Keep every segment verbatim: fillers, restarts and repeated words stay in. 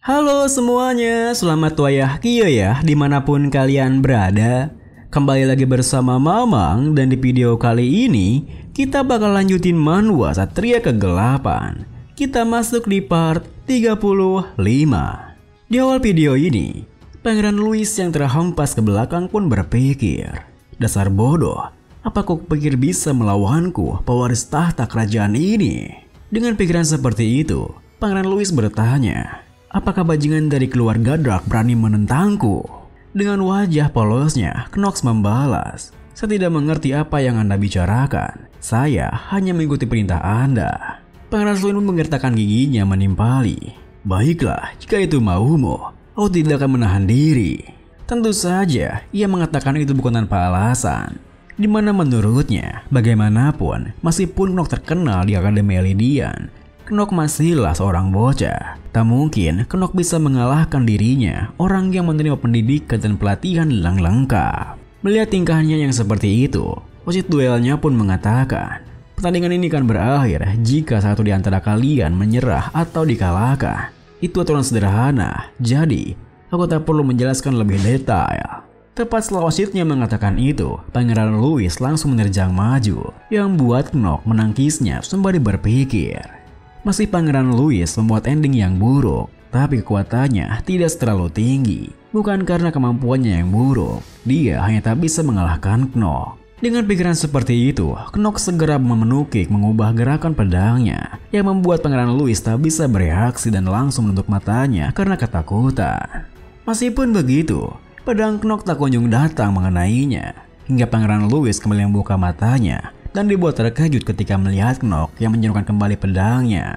Halo semuanya, selamat wayah kieu ya dimanapun kalian berada. Kembali lagi bersama Mamang dan di video kali ini kita bakal lanjutin manhwa Satria Kegelapan. Kita masuk di part tiga puluh lima. Di awal video ini, Pangeran Louis yang terhempas ke belakang pun berpikir, dasar bodoh, apa kau pikir bisa melawanku, pewaris tahta kerajaan ini? Dengan pikiran seperti itu, Pangeran Louis bertanya, apakah bajingan dari keluarga Dark berani menentangku? Dengan wajah polosnya, Knox membalas, saya tidak mengerti apa yang Anda bicarakan. Saya hanya mengikuti perintah Anda. Pangeran Louis pun menggertakkan giginya menimpali. Baiklah, jika itu maumu, aku tidak akan menahan diri. Tentu saja, ia mengatakan itu bukan tanpa alasan. Dimana menurutnya, bagaimanapun, meskipun Knox terkenal di Akademi Eldian, Knox masihlah seorang bocah. Tak mungkin Knox bisa mengalahkan dirinya, orang yang menerima pendidikan dan pelatihan yang lengkap. Melihat tingkahnya yang seperti itu, wasit duelnya pun mengatakan, pertandingan ini kan berakhir jika satu di antara kalian menyerah atau dikalahkan. Itu aturan sederhana, jadi aku tak perlu menjelaskan lebih detail. Tepat setelah wasitnya mengatakan itu, Pangeran Louis langsung menerjang maju, yang buat Knox menangkisnya sembari berpikir. Masih Pangeran Louis membuat ending yang buruk, tapi kekuatannya tidak terlalu tinggi. Bukan karena kemampuannya yang buruk, dia hanya tak bisa mengalahkan Knox. Dengan pikiran seperti itu, Knox segera memenukik mengubah gerakan pedangnya, yang membuat Pangeran Louis tak bisa bereaksi dan langsung menutup matanya karena ketakutan. Meskipun begitu, pedang Knox tak kunjung datang mengenainya, hingga Pangeran Louis kembali membuka matanya dan dibuat terkejut ketika melihat Knox yang menjatuhkan kembali pedangnya.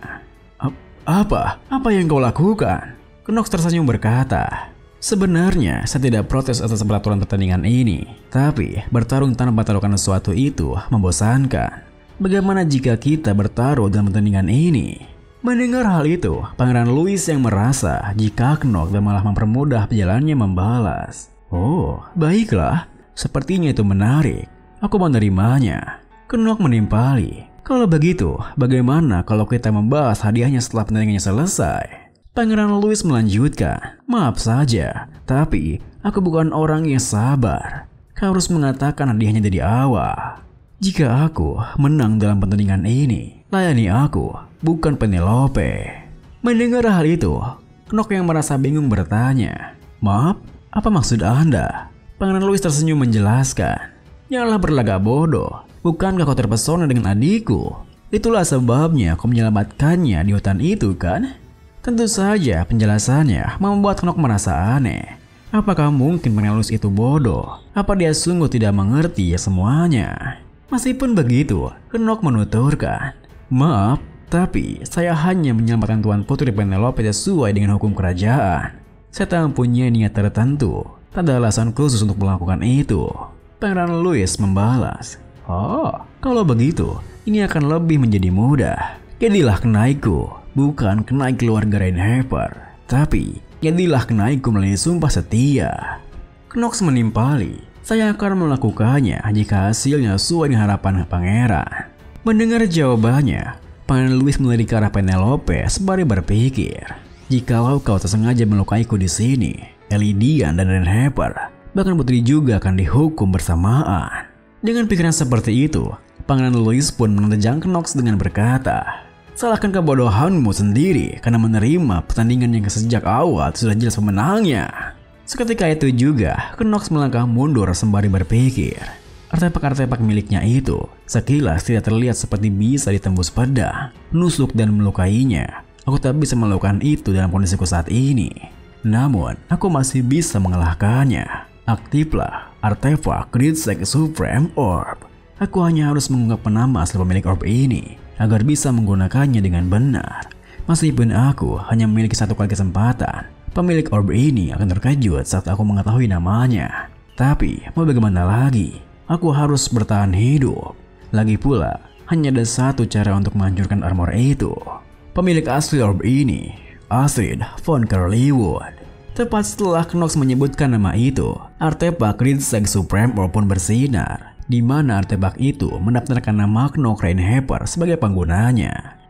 Apa? Apa yang kau lakukan? Knox tersenyum berkata, sebenarnya saya tidak protes atas peraturan pertandingan ini, tapi bertarung tanpa taruhkan sesuatu itu membosankan. Bagaimana jika kita bertaruh dalam pertandingan ini? Mendengar hal itu, Pangeran Louis yang merasa jika Knox dan malah mempermudah perjalanannya membalas. Oh, baiklah, sepertinya itu menarik. Aku menerimanya. Knox menimpali. Kalau begitu, bagaimana kalau kita membahas hadiahnya setelah pertandingannya selesai? Pangeran Louis melanjutkan, maaf saja, tapi aku bukan orang yang sabar. Kau harus mengatakan hadiahnya dari awal. Jika aku menang dalam pertandingan ini, layani aku, bukan Penelope. Mendengar hal itu, Knox yang merasa bingung bertanya, maaf, apa maksud Anda? Pangeran Louis tersenyum menjelaskan, janganlah berlagak bodoh. Bukankah kau terpesona dengan adikku? Itulah sebabnya kau menyelamatkannya di hutan itu kan? Tentu saja penjelasannya membuat Knox merasa aneh. Apakah mungkin Pangeran Louis itu bodoh? Apa dia sungguh tidak mengerti semuanya? Meskipun begitu, Knox menuturkan, maaf, tapi saya hanya menyelamatkan Tuan Putri Penelope sesuai dengan hukum kerajaan. Saya tak mempunyai niat tertentu. Tak ada alasan khusus untuk melakukan itu. Pangeran Louis membalas, oh, kalau begitu, ini akan lebih menjadi mudah. Jadilah kenaikku, bukan kenaik keluarga Rainhaver, tapi jadilah kenaikku melalui sumpah setia. Knox menimpali, saya akan melakukannya jika hasilnya sesuai dengan harapan pangeran. Mendengar jawabannya, Pangeran Louis melirik ke arah Penelope sembari berpikir, jikalau kau tersengaja melukaiku di sini, Eldian dan Rainhaver, bahkan putri juga akan dihukum bersamaan. Dengan pikiran seperti itu, Pangeran Louis pun menerjang Knox dengan berkata, salahkan kebodohanmu sendiri karena menerima pertandingan yang sejak awal sudah jelas pemenangnya. Seketika itu juga, Knox melangkah mundur sembari berpikir. Artefak-artefak miliknya itu sekilas tidak terlihat seperti bisa ditembus pedang, nusuk dan melukainya. Aku tak bisa melakukan itu dalam kondisiku saat ini. Namun, aku masih bisa mengalahkannya. Aktiflah artefak Gridseek Supreme Orb. Aku hanya harus mengungkapkan nama asli pemilik orb ini agar bisa menggunakannya dengan benar. Meskipun aku hanya memiliki satu kali kesempatan, pemilik orb ini akan terkejut saat aku mengetahui namanya. Tapi mau bagaimana lagi? Aku harus bertahan hidup. Lagi pula, hanya ada satu cara untuk menghancurkan armor itu. Pemilik asli orb ini, Astrid von Curlywood. Tepat setelah Knox menyebutkan nama itu, artefak Gridseek Supreme Orb pun bersinar, di mana artefak itu mendaftarkan nama Knox Rainhaver sebagai penggunanya.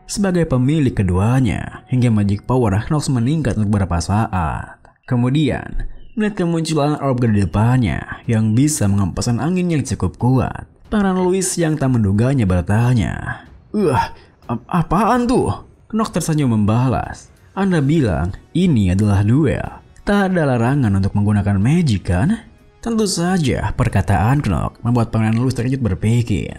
sebagai pemilik keduanya hingga magic power Knox meningkat untuk beberapa saat. Kemudian, melihat kemunculan orb di depannya yang bisa menghempaskan angin yang cukup kuat, Pangeran Louis yang tak menduganya bertanya, "Wah, ap apaan tuh?" Knox tersenyum membalas, "Anda bilang ini adalah duel. Tak ada larangan untuk menggunakan magic kan?" Tentu saja perkataan Knox membuat Pangeran Louis terkejut berpikir.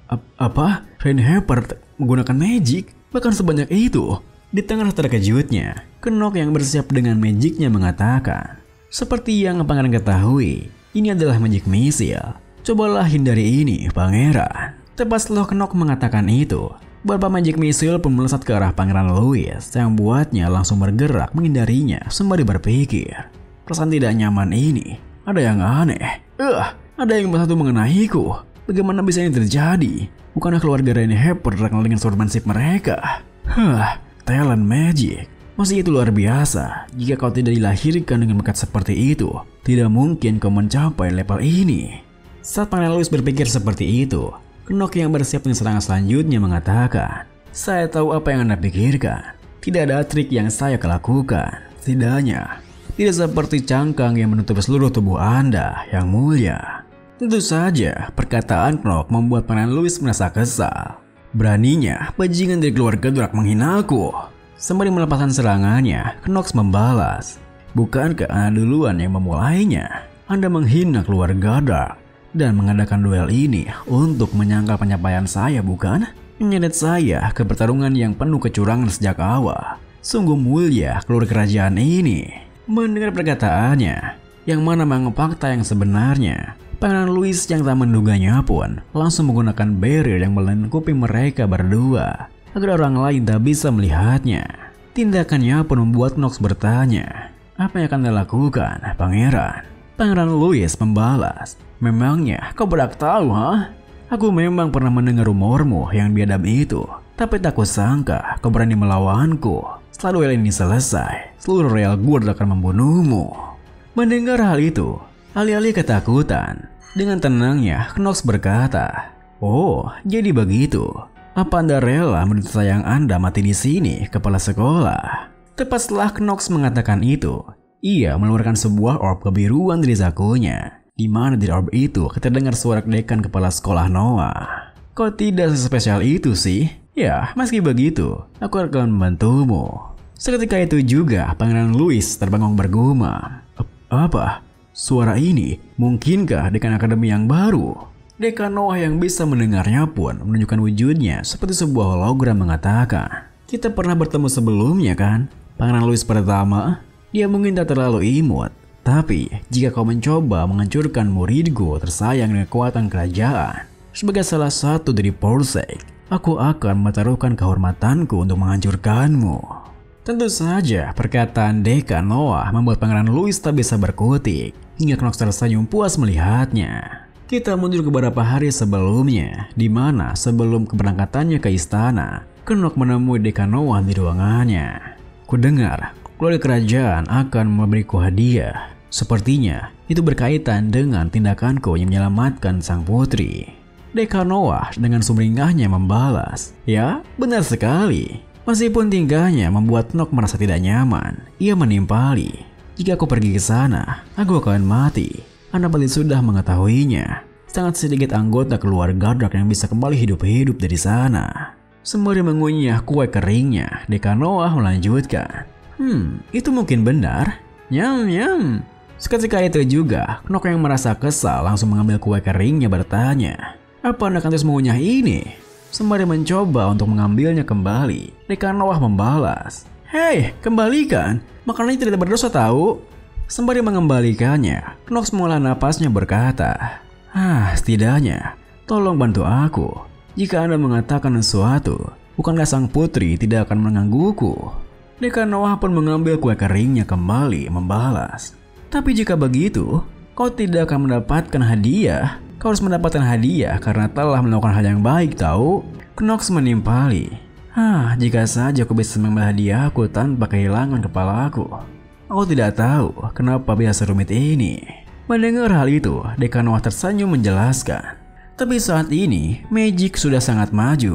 Apa? Reinhardt menggunakan magic? Bahkan sebanyak itu? Di tengah terkejutnya, Knox yang bersiap dengan magicnya mengatakan, "Seperti yang Pangeran ketahui, ini adalah magic missile. Cobalah hindari ini, Pangeran." Tepat setelah Knox mengatakan itu, beberapa magic missile pun melesat ke arah Pangeran Louis yang membuatnya langsung bergerak menghindarinya sembari berpikir, "Perasaan tidak nyaman ini. Ada yang aneh. Eh, ada yang bersatu mengenaiku. Bagaimana bisa ini terjadi? Bukankah keluarga Reinhardt terkenal dengan swordsmanship mereka? Hah, talent magic. Masih itu luar biasa. Jika kau tidak dilahirkan dengan bakat seperti itu, tidak mungkin kau mencapai level ini." Saat Pangeran Louis berpikir seperti itu, Knox yang bersiap dengan serangan selanjutnya mengatakan, "Saya tahu apa yang Anda pikirkan. Tidak ada trik yang saya lakukan. Setidaknya tidak seperti cangkang yang menutup seluruh tubuh Anda, yang mulia." Tentu saja, perkataan Knox membuat Pangeran Louis merasa kesal. Beraninya, bajingan dari keluarga Drak menghina aku. Sembari melepaskan serangannya, Knox membalas, "Bukankah Anda duluan yang memulainya? Anda menghina keluarga Drak dan mengadakan duel ini untuk menyangkal pencapaian saya, bukan? Menyeret saya ke pertarungan yang penuh kecurangan sejak awal. Sungguh mulia keluarga kerajaan ini." Mendengar perkataannya, yang mana memang fakta yang sebenarnya, Pangeran Louis yang tak menduganya pun langsung menggunakan barrier yang melengkapi mereka berdua agar orang lain tak bisa melihatnya. Tindakannya pun membuat Knox bertanya, "Apa yang akan Anda lakukan, Pangeran?" Pangeran Louis membalas, "Memangnya kau berhak tahu, ha? Aku memang pernah mendengar rumormu yang biadab itu, tapi tak kusangka kau berani melawanku. Setelah duel ini selesai, seluruh Royal Guard akan membunuhmu." Mendengar hal itu, alih-alih ketakutan, dengan tenangnya Knox berkata, "Oh, jadi begitu. Apa Anda rela menurut sayang Anda mati di sini, kepala sekolah?" Tepat setelah Knox mengatakan itu, ia mengeluarkan sebuah orb kebiruan dari sakunya, di mana dari orb itu terdengar suara dekan kepala sekolah Noah. "Kok tidak sespesial itu sih? Ya, meski begitu, aku akan membantumu." Seketika itu juga Pangeran Louis terbangun bergumam, "Apa? Suara ini? Mungkinkah dekan akademi yang baru?" Dekan Noah yang bisa mendengarnya pun menunjukkan wujudnya seperti sebuah hologram mengatakan, "Kita pernah bertemu sebelumnya kan, Pangeran Louis pertama? Dia mungkin tak terlalu imut, tapi jika kau mencoba menghancurkan muridku tersayang dengan kekuatan kerajaan, sebagai salah satu dari Forsake, aku akan mempertaruhkan kehormatanku untuk menghancurkanmu." Tentu saja perkataan dekan Noah membuat Pangeran Louis tak bisa berkutik, hingga Knox tersenyum puas melihatnya. Kita mundur ke beberapa hari sebelumnya, di mana sebelum keberangkatannya ke istana, Knox menemui dekan Noah di ruangannya. "Kudengar keluarga kerajaan akan memberiku hadiah. Sepertinya itu berkaitan dengan tindakanku yang menyelamatkan sang putri." Dekan Noah dengan sumringahnya membalas, "Ya, benar sekali." Meskipun tingkahnya membuat Knox merasa tidak nyaman, ia menimpali, "Jika aku pergi ke sana, aku akan mati. Anda pasti sudah mengetahuinya. Sangat sedikit anggota keluarga Drak yang bisa kembali hidup-hidup dari sana." Sembari mengunyah kue keringnya, dekan Noah melanjutkan, Hmm, itu mungkin benar. Nyam, nyam." Seketika itu juga, Knox yang merasa kesal langsung mengambil kue keringnya bertanya, "Apa Anda akan terus mengunyah ini?" Sembari mencoba untuk mengambilnya kembali, dekan Noah membalas, "Hei, kembalikan. Makanan ini tidak berdosa tahu." Sembari mengembalikannya, Knox mengolah napasnya berkata, "Ah, setidaknya, tolong bantu aku. Jika Anda mengatakan sesuatu, bukankah sang putri tidak akan menggangguku?" Dekan Noah pun mengambil kue keringnya kembali membalas, "Tapi jika begitu, kau tidak akan mendapatkan hadiah. Kau harus mendapatkan hadiah karena telah melakukan hal yang baik, tahu?" Knox menimpali, "Hah, jika saja aku bisa mengambil hadiahku tanpa kehilangan kepalaku. Aku tidak tahu kenapa biasa rumit ini." Mendengar hal itu, dekan Noah tersenyum menjelaskan, "Tapi saat ini, magic sudah sangat maju.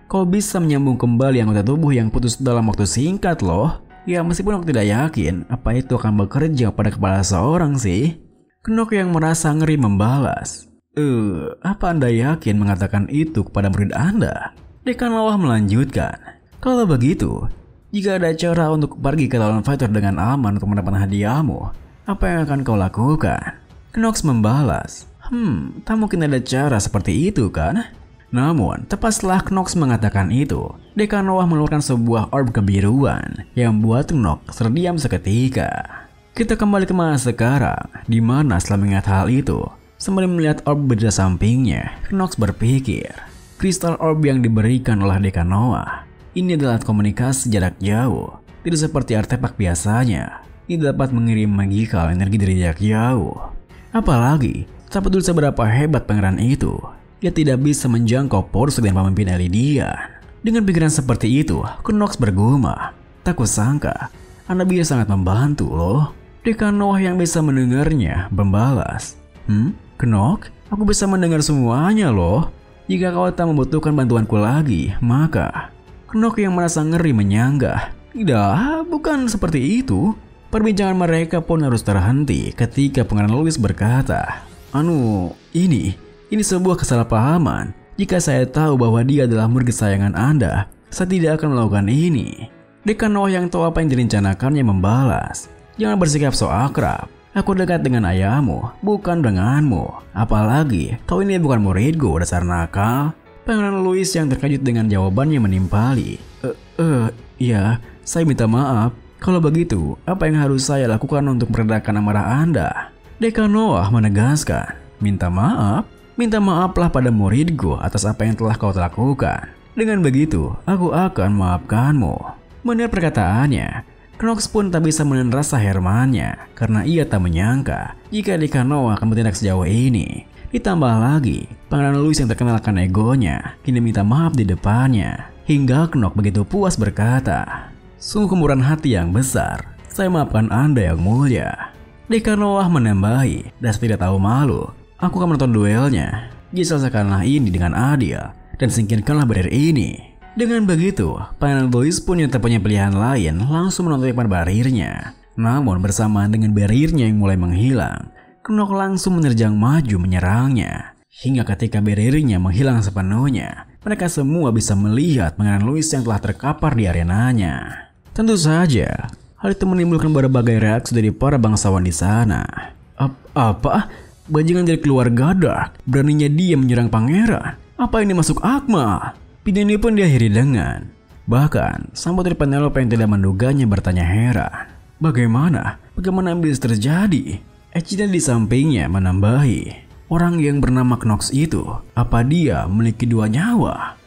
Kau bisa menyambung kembali anggota tubuh yang putus dalam waktu singkat loh. Ya meskipun aku tidak yakin apa itu akan bekerja pada kepala seorang sih. Knock yang merasa ngeri membalas. Eh, apa Anda yakin mengatakan itu kepada murid Anda? Dekan Lawah melanjutkan. Kalau begitu, jika ada cara untuk pergi ke Talon Fighter dengan aman untuk mendapatkan hadiahmu, apa yang akan kau lakukan? Knox membalas. Hmm, tak mungkin ada cara seperti itu kan? Namun, tepat setelah Knox mengatakan itu, Dekan Noah mengeluarkan sebuah orb kebiruan yang membuat Knox terdiam seketika. Kita kembali ke masa sekarang, di mana setelah mengingat hal itu, sembari melihat orb beda sampingnya, Knox berpikir, kristal orb yang diberikan oleh Dekan Noah ini adalah komunikasi jarak jauh, tidak seperti artefak biasanya. Ini dapat mengirim magical energi dari jarak jauh. Apalagi, tak peduli seberapa hebat pangeran itu, dia tidak bisa menjangkau poros dengan pemimpin Elidian. Dengan pikiran seperti itu, Knox bergumam. Tak kusangka, Anda bisa sangat membantu loh. Dekan Noah yang bisa mendengarnya membalas. Hmm, Knox, aku bisa mendengar semuanya loh. Jika kau tak membutuhkan bantuanku lagi, maka... Knox yang merasa ngeri menyanggah. Tidak, bukan seperti itu. Perbincangan mereka pun harus terhenti ketika Pangeran Louis berkata, Anu, ini... Ini sebuah kesalahpahaman. Jika saya tahu bahwa dia adalah murid kesayangan Anda, saya tidak akan melakukan ini. Dekan Noah yang tahu apa yang direncanakannya membalas. Jangan bersikap so akrab. Aku dekat dengan ayahmu, bukan denganmu. Apalagi, kau ini bukan muridku, dasar nakal. Pangeran Louis yang terkejut dengan jawabannya menimpali. Eh, eh, ya, saya minta maaf. Kalau begitu, apa yang harus saya lakukan untuk meredakan amarah Anda? Dekan Noah menegaskan. Minta maaf? Minta maaflah pada muridku atas apa yang telah kau lakukan. Dengan begitu, aku akan memaafkanmu. Mendengar perkataannya, Knox pun tak bisa menahan rasa herannya karena ia tak menyangka jika Dekan Noah akan bertindak sejauh ini. Ditambah lagi, Pangeran Louis yang terkenal akan egonya kini minta maaf di depannya. Hingga Knox begitu puas berkata, sungguh kemurahan hati yang besar. Saya maafkan Anda yang mulia. Dekan Noah menambahi, dan tidak tahu malu. Aku akan menonton duelnya. Jadi selesaikanlah ini dengan adil dan singkirkanlah barrier ini. Dengan begitu, Pangeran Louis pun yang tak punya pilihan lain langsung menonton barriernya. Namun bersamaan dengan barriernya yang mulai menghilang, Knox langsung menerjang maju menyerangnya. Hingga ketika barriernya menghilang sepenuhnya, mereka semua bisa melihat Pangeran Louis yang telah terkapar di arenanya. Tentu saja, hal itu menimbulkan berbagai reaksi dari para bangsawan di sana. Ap apa? Bajingan dari keluarga Dark, beraninya dia menyerang pangeran. Apa ini masuk akal? Video ini pun diakhiri dengan, bahkan sang putri Penelope yang tidak menduganya bertanya heran. Bagaimana? Bagaimana bisa terjadi? Echidna di sampingnya menambahi, orang yang bernama Knox itu, apa dia memiliki dua nyawa?